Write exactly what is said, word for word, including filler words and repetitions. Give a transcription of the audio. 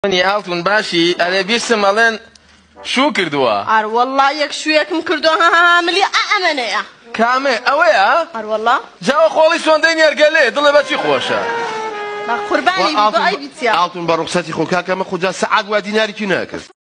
نی ئاڵتون باشی ئەرێ بیرسم ئەڵێن شو کردووە؟ ئەر وەڵڵا یەک شوویەکم کردووە هەملی ئەمەنەیە. کامێ ئەوەیە؟ ئەر وەڵڵا جاوە خۆڵی سۆندەی نێرگەلێ دڵێ بەچی خۆشە؟ با قوربانی بۆ ئەی بیچیا ئاڵتون بە ڕوخسەتی خۆ کاکەمە خۆجا سەعات وا دیناریکی ناکرد.